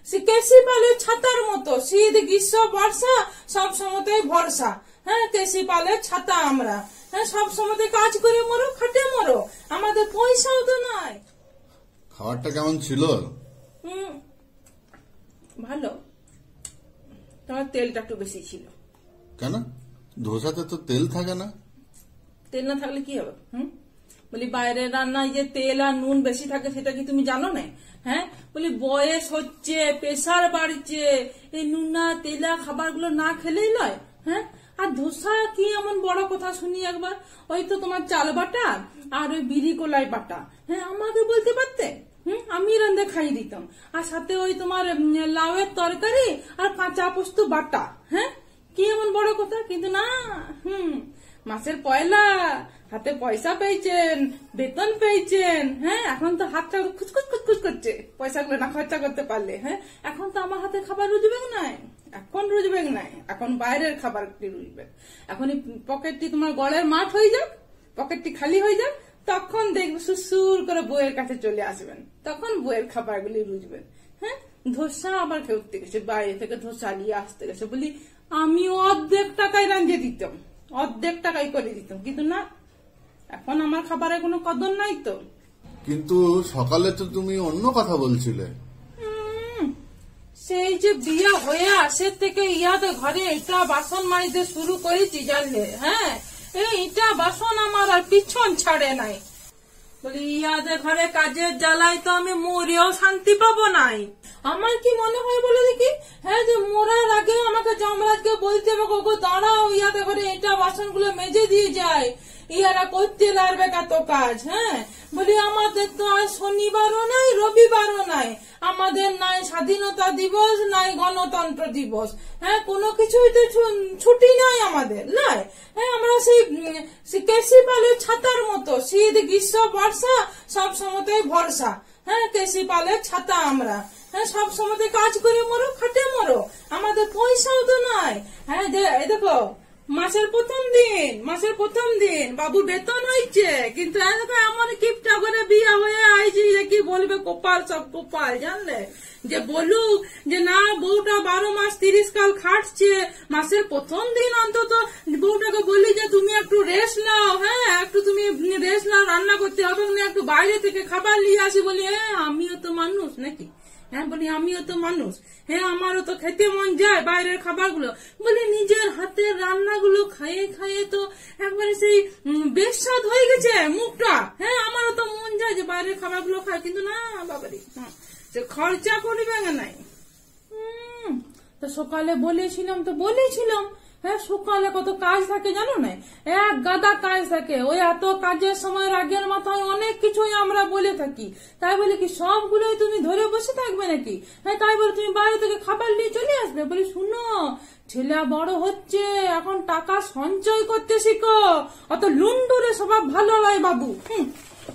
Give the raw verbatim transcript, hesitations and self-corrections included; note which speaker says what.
Speaker 1: কেসি পালে ছাতার মতো, শীত গ্রীষ্ম বর্ষা সব সময়তেই ভরসা। হ্যাঁ, কেসি পালে ছাতা আমরা। হ্যাঁ, সব সময়তে কাজ করে মরো, খাটে মরো, আমাদের পয়সাও তো নাই।
Speaker 2: খাবারটা কেমন ছিল?
Speaker 1: হম, ভালো, তোমার তেলটা একটু বেশি ছিল।
Speaker 2: কেন? ধোসাতে তো তেল থাকে না।
Speaker 1: তেল না থাকলে কি হবে? হুম, বলি বাইরের রান্নায় যে তেল আর নুন বেশি থাকে সেটা কি তুমি জানো না? হ্যাঁ, বলি বয়স হচ্ছে, প্রেসার বাড়ছে, এই নুনা তেলা খাবারগুলো না খেলেই নয়। হ্যাঁ, আর ধোসা কি এমন বড় কথা শুনি একবার, ওই তো তোমার চাল বাটা আর ওই বিড়ি কোলাই বাটা। হ্যাঁ, আমাকে বলতে পারতে, হম, আমি রান্না খাইয়ে দিতাম, আর সাথে ওই তোমার লাউয়ের তরকারি আর কাঁচা পোস্ত বাটা। হ্যাঁ, কি এমন বড় কথা? কিন্তু না, হুম, মাসের পয়লা, হাতে পয়সা পেয়েছেন, বেতন পেয়েছেন। হ্যাঁ, এখন তো হাতটা খুচকুচ খুচকুচ করছে পয়সাগুলো না খরচা করতে পারলে। হ্যাঁ, এখন তো আমার হাতে খাবার রুজবে নাই, এখন রুজবে নাই, এখন বাইরের খাবার রুজবে। এখন পকেটটি তোমার গড়ের মাঠ হয়ে যাক, পকেটটি খালি হয়ে যাক, তখন দেখবে সুসুর করে বইয়ের কাছে চলে আসবেন, তখন বইয়ের খাবারগুলি রুজবেন। হ্যাঁ, ধোসা আবার খেতে গেছে, বাইরে থেকে ধোসা নিয়ে আসতে গেছে, বলি আমি অর্ধেক টাকায় রাঁধিয়ে দিতাম, অর্ধেক টাকায় করে দিতাম, কিন্তু না, এখন আমার খাবারের কোনো কদর নাই তো।
Speaker 2: কিন্তু সকালে তো তুমি অন্য কথা বলছিলে।
Speaker 1: সেই যে বিয়ে হয়ে আসে থেকে ইয়াতে ঘরে এটা বাসন মাজতে শুরু করেছি জানলে। হ্যাঁ, এই ইটা বাসন আমার আর পিছন ছাড়ে নাই। বলি ইয়াদের ঘরে কাজের জ্বালায় তো আমি মরেও শান্তি পাবো নাই। আমার কি মনে হয় বলে দেখি, হ্যাঁ, যে মরার আগে আমাকে যমরাজকে বলতে হবে, গো দাঁড়াও, ইয়াদের ঘরে এটা বাসন গুলো মেজে দিয়ে যায়, ইয়ারা করতে লাগবে কত কাজ। হ্যাঁ, বলি আমাদের তো আর শনিবারও নাই, রবিবারও নাই, আমাদের নাই স্বাধীনতা দিবস, নাই গণতন্ত্র দিবস। হ্যাঁ, কোনো কিছুই তো ছুটি নাই আমাদের, নাই। হ্যাঁ, আমরা সেই কেসি পালে ছাতার মতো, শীত গ্রীষ্ম বর্ষা সব সময়তেই ভরসা। হ্যাঁ, কেসি পালে ছাতা আমরা। হ্যাঁ, সব সময়তে কাজ করে মরো, খাটে মরো, আমাদের পয়সাও তো নাই। হ্যাঁ, দেখো মাসের প্রথম দিন, মাসের প্রথম দিন বাবু বেতন হয়েছে, কিন্তু এমন কিপটা করে বিয়ে হয়ে আইছি যে কি বলবে, কপাল সব কপাল জানলে। যে বলুক যে না বউটা বারো মাস তিরিশ কাল খাটছে, মাসের প্রথম দিন অন্তত বউটাকে বলি যে তুমি একটু রেস্ট নাও। হ্যাঁ, একটু তুমি রেস্ট নাও, রান্না করতে হবে না, একটু বাইরে থেকে খাবার নিয়ে আসি। বলি হ্যাঁ, আমিও তো মানুষ নাকি। হ্যাঁ, বলি আমিও তো মানুষ। হ্যাঁ, আমারও তো খেতে মন যায় বাইরের খাবারগুলো। বলি নিজের হাতের রান্নাগুলো খাইয়ে খাইয়ে তো একবারে সেই বেস্বাদ হয়ে গেছে মুখটা। হ্যাঁ, আমারও তো মন যায় যে বাইরের খাবারগুলো খায়, কিন্তু না বাবারি, যে খরচা করবে নাই। হম, তো সকালে বলেছিলাম তো বলেছিলাম হ্যাঁ, সকালে কত কাজ থাকে জানো না, এক গাদা কাজ থাকে। ওই এত কাজের সময় রাগের মাথায় অনেক কিছুই আমরা বলে থাকি, তাই বলে কি সবগুলোই তুমি ধরে বসে থাকবে নাকি? হ্যাঁ, তাই বলে তুমি বাইরে থেকে খাবার নিয়ে চলে আসবে? বলি শুনো, ছেলে বড় হচ্ছে, এখন টাকা সঞ্চয় করতে শিখো, অত লুন্ডুরে স্বভাব ভালো নয় বাবু। হুম,